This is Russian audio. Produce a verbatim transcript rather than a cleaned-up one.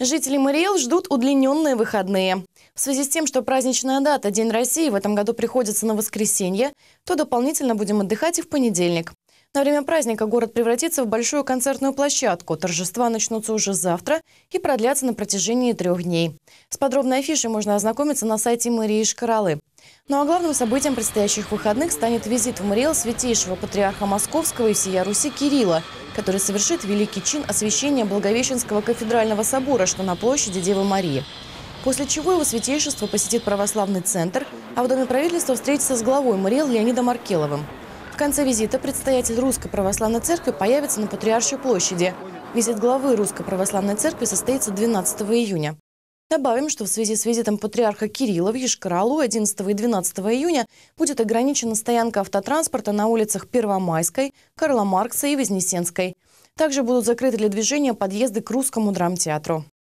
Жители Мариэл ждут удлиненные выходные. В связи с тем, что праздничная дата День России в этом году приходится на воскресенье, то дополнительно будем отдыхать и в понедельник. На время праздника город превратится в большую концертную площадку. Торжества начнутся уже завтра и продлятся на протяжении трех дней. С подробной афишей можно ознакомиться на сайте мэрии Йошкар-Олы. Ну а главным событием предстоящих выходных станет визит в Мариэл святейшего патриарха Московского и всея Руси Кирилла, который совершит великий чин освящения Благовещенского кафедрального собора, что на площади Девы Марии. После чего его святейшество посетит православный центр, а в Доме правительства встретится с главой Мариэл Леонидом Аркеловым. В конце визита предстоятель Русской Православной Церкви появится на Патриаршей площади. Визит главы Русской Православной Церкви состоится двенадцатого июня. Добавим, что в связи с визитом патриарха Кирилла в Йошкар-Олу одиннадцатого и двенадцатого июня будет ограничена стоянка автотранспорта на улицах Первомайской, Карла Маркса и Вознесенской. Также будут закрыты для движения подъезды к Русскому драмтеатру.